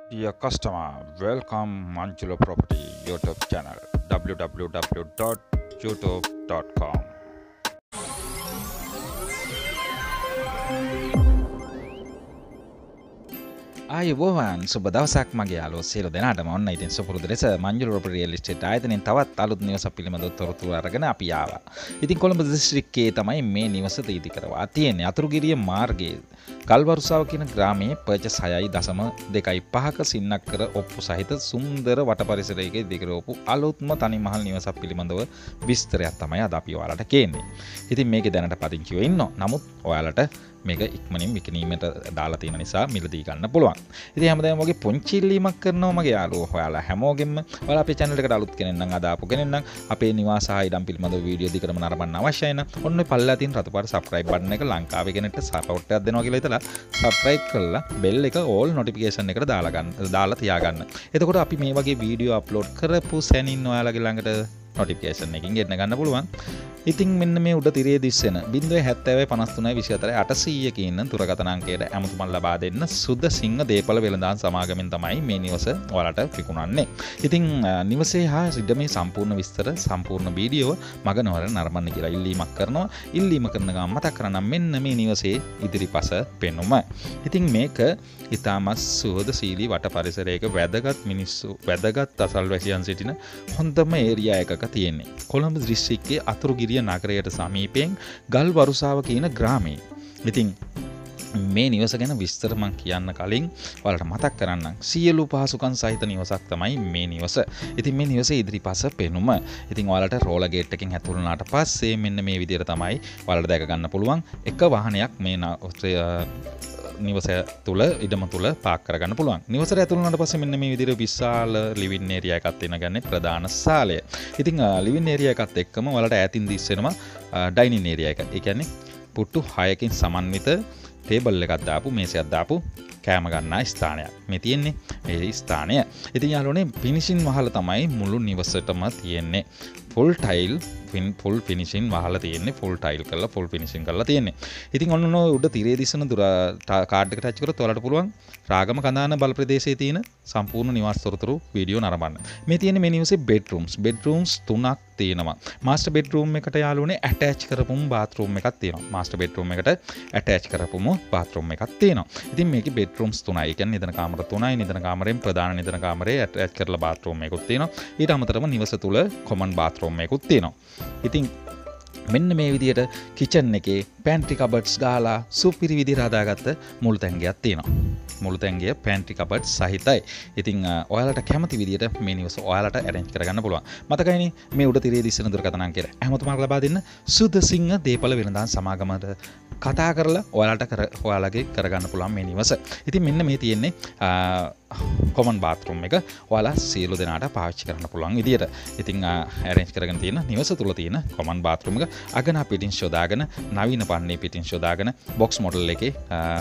Dear customer, welcome Manjula Property YouTube channel www.youtube.com. ආයුබෝවන් සුබ දවසක් මගේ යාළුවෝ සියලු දෙනාටම ඔන්න ඉතින් සුපුරුදු ලෙස මංජුල ප්‍රොපර්ටි රියල් එස්ටේට් ආයතනයෙන් තවත් අලුත් නිවසක් පිළිබඳව තොරතුරු අරගෙන අපි ආවා. ඉතින් කොළඹ දිස්ත්‍රික්කයේ තමයි මේ නිවස තීති කරවා තියෙන්නේ. අතුරුගිරිය මාර්ගයේ ගල්වරුසාව කියන ග්‍රාමයේ පර්චස් 6.25ක සින්නක් කර ඔප්පු සහිත සුන්දර වට පරිසරයක ඉදිකරවපු අලුත්ම තනිමහල් නිවසක් පිළිබඳව විස්තරයක් තමයි අද අපි ඔයාලට කියන්නේ. ඉතින් මේකේ දැනට පදිංචිව ඉන්නවා. නමුත් ඔයාලට මේක ඉක්මනින් විකිණීමට දාලා තියෙන නිසා මිලදී ගන්න පුළුවන්. ඉතින් හැමදාම වගේ පුංචි ඉල්ලීමක් කරනවා මගේ යාළුවෝ. ඔයාලා හැමෝගෙම ඔයාලා අපේ channel එකට අලුත් කෙනෙක් නම් අද ආපු කෙනෙක් නම් අපේ නිවාස හා ඉඩම් පිළිබඳව වීඩියෝ දිගටම නරඹන්න අවශ්‍යයි නම් ඔන්න පල්ලා තියෙන රතු පාට subscribe button එක ලංකාවේ කෙනෙක්ට support එකක් දෙනවා කියලා හිතලා subscribe කරලා bell එක all notification එකට දාලා තියාගන්න. එතකොට අපි මේ වගේ වීඩියෝ upload කරපු සැනින් ඔයාලගේ ළඟට notification එකකින් ගෙන්න ගන්න පුළුවන්. ඉතින් මෙන්න මේ උඩ තිරේ දිස්සෙන 0705324 කියන දුරකථන අංකයට ඇමතුමක් ලබා දෙන්න සුද සිංහ දීපල වෙළඳාම් සමාගමෙන් තමයි මේ නිවස ඔයාලට විකුණන්නේ. ඉතින් නිවසේ හා ඉඩමේ සම්පූර්ණ විස්තර සම්පූර්ණ වීඩියෝ මගනවර නරඹන්න කියලා ඉල්ලීමක් කරනවා. ඉල්ලීම කරන ගමන් මතක් කරනම් මෙන්න මේ නිවසේ ඉදිරිපස පෙනුම. ඉතින් මේක ඉතාමත් සුහදශීලී වට පරිසරයක වැදගත් අසල්වැසියන් සිටින හොඳම ඒරියා එකක තියෙන්නේ. කොළඹ දිස්ත්‍රික්කයේ අතුරුගිරිය නගරයට සමීපයෙන් ගල්වරුසාව කියන ග්‍රාමයේ. ඉතින් මේ නිවස ගැන විස්තර මම කියන්න කලින් ඔයාලට මතක් කරන්නම් සියලු පහසුකම් සහිත නිවසක් තමයි මේ නිවස. ඉතින් මේ නිවසේ ඉදිරිපස පෙනුම. ඉතින් ඔයාලට රෝලර් ගේට් එකෙන් ඇතුළු වුණාට පස්සේ මෙන්න මේ විදිහට තමයි ඔයාලට දැක ගන්න පුළුවන් එක වාහනයක් මේ නිවස තුළ ඉඩම තුළ පාක් කරගන්න පුළුවන්. නිවසට ඇතුළු වුණාට පස්සේ මෙන්න මේ විදිහට විශාල ලිවින් ඒරියා එකක් තියෙනගන්නේ ප්‍රධාන සාලය. ඉතින් ලිවින් ඒරියා එකත් එක්කම ඔයාලට ඈතින් දිස්සෙනවා ඩයිනින් ඒරියා එක. ඒ කියන්නේ පුට්ටු 6කින් සමන්විත ටේබල් එකක් දාපු මේසයක් දාපු කෑම ගන්නා ස්ථානයක්. මේ තියෙන්නේ මේ ස්ථානය. ඉතින් යාළුවනේ ෆිනිෂින් වහලා තමයි මුළු නිවසටම තියෙන්නේ. ෆුල් ෆිනිෂින් වහලා තියෙන්නේ. ෆුල් ටයිල් කරලා ෆුල් ෆිනිෂින් කරලා තියෙන්නේ. ඉතින් ඔන්න උඩ තිරේ දිස්සන කාඩ් එක ටච් කරොත් ඔයාලට පුළුවන් රාගම කඳාන බල ප්‍රදේශයේ තියෙන සම්පූර්ණ නිවාස තොරතුරු වීඩියෝ නරඹන්න. මේ තියෙන්නේ මේ නිවසේ බෙඩ්රූම්ස් 3ක් තියෙනවා. මාස්ටර් බෙඩ්රූම් එකට යාළුවනේ ඇටච් කරපුම බාත්රූම් එකක් තියෙනවා. මාස්ටර් බෙඩ්රූම් එකට ඇටච් කරපුම බාත්රූම් එකක් තියෙනවා. ඉතින් මේකේ බෙඩ්රූම්ස් 3යි. ඒ කියන්නේ නිදන කාමර 3යි. නිදන කාමරෙන් ප්‍රධාන නිදන කාමරේ ඇටච් කරලා බාත්රූම් එකකුත් තියෙනවා. ඊට අමතරව නිවස තුල කොමන් බාත්රූම් එකකුත් තියෙනවා. ඉතින් මෙන්න මේ විදිහට කිචන් එකේ පැන්ට්‍රි කබඩ්ස් ගහලා සුපිරි විදිහට හදාගත්ත මුළු තැන්ගයක් තියෙනවා. මුළු තැන්ගිය පැන්ට්‍රි කබඩ්ස් සහිතයි. ඉතින් ඔයාලට කැමති විදිහට මේ නිවස ඔයාලට ඇරේන්ජ් කරගන්න පුළුවන්. මතකයිනේ මේ උඩ තිරේ දිස්සන දුරකථන අංකයට ඇමතුමක් ලබා දෙන්න සුද සිංහ දීපල වෙළඳාම් සමාගමට කතා කරලා ඔයාලගේ කරගන්න පුළුවන් මේ නිවස. ඉතින් මෙන්න මේ තියෙන්නේ කොමන් බාත්රූම් එක ඔයාලා සියලු දෙනාට පාවිච්චි කරන්න පුළුවන් විදියට. ඉතින් ඇරේන්ජ් කරගෙන තියෙන නිවස තුල තියෙන කොමන් බාත්රූම් එක අගනා පිටින් ශෝදාගෙන නවීන පන්නේ පිටින් ශෝදාගෙන බොක්ස් මොඩල් එකේ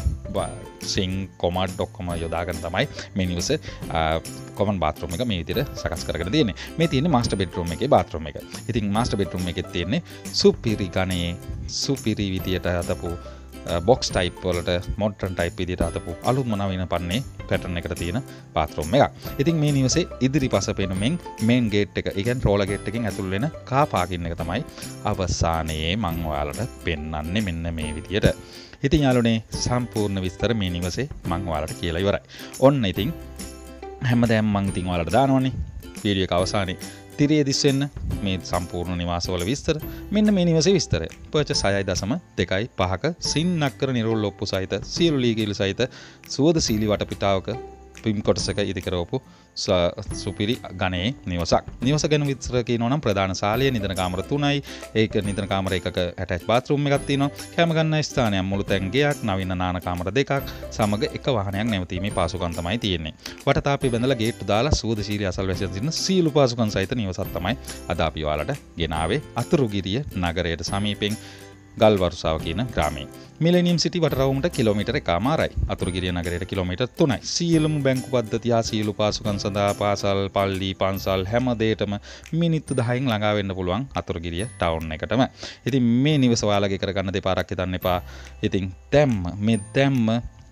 සිං කොමඩ් ඔක්කොම යොදාගෙන තමයි මේ නිවස කොමන් බාත්රූම් එක මේ විදියට සකස් කරගෙන තියෙන්නේ. මේ තියෙන්නේ මාස්ටර් බෙඩ්රූම් එකේ බාත්රූම් එක. ඉතින් මාස්ටර් බෙඩ්රූම් එකේ තියෙන්නේ සුපිරි ගණේ සුපිරි විදියට හදපු බොක්ස් ටයිප් වලට මොඩර්න් ටයිප් විදියට හදපු අලුත්ම නවීන පන්නේ පැටර්න් එකට තියෙන බාත්රූම් එකක්. ඉතින් මේ නිවසේ ඉදිරිපස පෙනුමෙන් මේන් ගේට් එක, ඒ කියන්නේ රෝලර් ගේට් එකෙන් ඇතුල් වෙන කා පාකින් එක තමයි අවසානයේ මම ඔයාලට පෙන්වන්නේ මෙන්න මේ විදියට. ඉතින් යාළුවනේ සම්පූර්ණ විස්තර මේ නිවසේ මම ඔයාලට කියලා ඉවරයි. ඔන්න ඉතින් හැමදාම මම ඉතින් ඔයාලට දානවනේ වීඩියෝ එක අවසානයේ තිරේ දිස්සෙන්න මේ සම්පූර්ණ නිවාසවල විස්තර. මෙන්න මේ නිවසේ විස්තරය. පර්චස් 6.25ක සින්නක්කර නිරෝල් ඔප්පු සහිත සියලු ලීගල් සහිත සුවදශීලී වටපිටාවක පිම් කොටසක ඉදිකරවපු සුපිරි ගණේ නිවසක්. නිවස ගැන විස්තර කියනවා නම් ප්‍රධාන ශාලය නිදන කාමර 3යි. ඒක නිදන කාමර එකක ඇටච් බාත්රූම් එකක් තියෙනවා. කැම ගන්න ස්ථානයක් මුළු තැන්ගයක් නවීන නාන කාමර 2ක් සමග එක වාහනයක් නැවතීමේ පාසුකම් තමයි තියෙන්නේ. වටතාපේ බැඳලා ගේට්ටු දාලා සුවදශීලී අසල්වැසියන් සිටින සීළු පාසුකම් සහිත නිවසක් තමයි අද අපි ඔයාලට ගෙනාවේ අතුරුගිරිය නගරයට සමීපයෙන් ගල්වරුසාව කියන ග්‍රාමයේ. මිලේනියම් සිටි වටරවුමට කිලෝමීටර් 1.5යි. අතුරුගිරිය නගරයට කිලෝමීටර් 3යි. සියලුම බැංකු පද්ධති හා සියලු පාසුකම් සඳහා පාසල්, පල්ලි, පන්සල් හැම දෙයකම මිනිත්තු 10න් ළඟා වෙන්න පුළුවන් අතුරුගිරිය ටවුන් එකටම. ඉතින් මේ නිවස ඔයාලගේ කරගන්න දෙපාරක් හිතන්න එපා. ඉතින් දැම්ම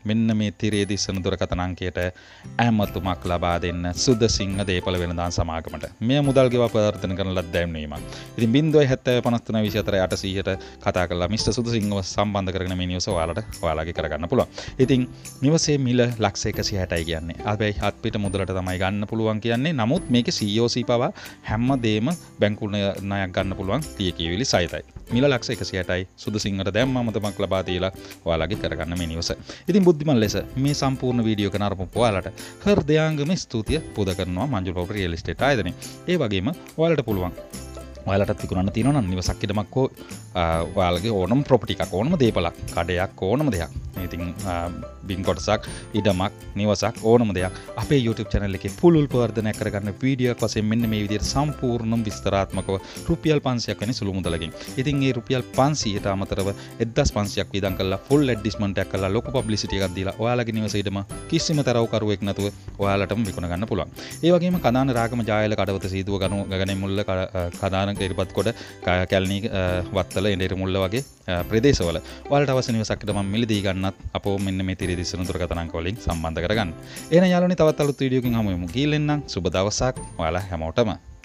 මෙන්න මේ තිරේ දිස්සන දුරකථන අංකයට ඇමතුමක් ලබා දෙන්න සුදසිංහ දේපළ වෙළඳාම් සමාගමට. මෙය මුදල් ගෙවා ප්‍රවර්තන කරන ලද දැන්වීමක්. ඉතින් 07053 කතා කරලා මිස්ටර් සුදසිංහව සම්බන්ධ කරගෙන මේ නිවස ඔයාලගේ කරගන්න පුළුවන්. ඉතින් නිවසේ මිල ලක්ෂ 160යි කියන්නේ. හැබැයි අත්පිට මුදලට තමයි ගන්න පුළුවන් කියන්නේ. නමුත් මේකේ COC පවා හැමදේම බැංකු ණයක් ගන්න පුළුවන් ලියකියවිලි සහිතයි. මිල ලක්ෂ 160යි සුදසිංහට දැම්මම තමක් ලබා දීලා ඔයාලගේ කරගන්න මේ නිවස. ඉතින් බුද්ධිමත් ලෙස මේ සම්පූර්ණ වීඩියෝ එක නරඹපු ඔයාලට හෘදයාංගම ස්තුතිය පුද කරනවා මංජුල ප්‍රොපර්ටි රියල් එස්ටේට් ආයතනයේ. ඒ වගේම ඔයාලට පුළුවන් ඔයාලටත් විකුණන්න තියෙනවා නම් නිවසක් ඉදමක් හෝ ඔයාලගේ ඕනම ප්‍රොපර්ටි එකක් ඕනම දේපලක් කඩයක් ඕනම දෙයක්. ඉතින් බින් කොටසක් ඉඩමක් නිවසක් ඕනම දෙයක් අපේ YouTube channel එකේ පුළුල් ප්‍රවර්ධනයක් කරගන්න වීඩියෝ එකක් වශයෙන් මෙන්න මේ විදිහට සම්පූර්ණ විස්තරාත්මකව රුපියල් 500ක් වෙන සුළු මුදලකින්. ඉතින් මේ රුපියල් 500ට අමතරව 1500ක් වියදම් කරලා full advertisement එකක් කරලා ලොකු publicity එකක් දීලා ඔයාලගේ නිවස ඉදම කිසිම තරවකරුවෙක් නැතුව ඔයාලටම විකුණ ගන්න පුළුවන්. ඒ වගේම කඳාන රාගම ජායල කඩවත සීදුව ගගනේ මුල්ල කඳාන ඉරිපත් කොට කැලණි වත්තල එඬේර මුල්ල වගේ ප්‍රදේශවල ඔයාලට අවශ්‍ය නිවසක් ඉදම මිලදී ගන්නත් අපෝ මෙන්න මේ තිරේ දිස්සන දුරකථන අංක වලින් සම්බන්ධ කරගන්න. එහෙනම් යාළුවනි තවත් අලුත් වීඩියෝකින් හමු වෙමු. ගිහින් එන්නම්. සුබ දවසක් ඔයාලා හැමෝටම.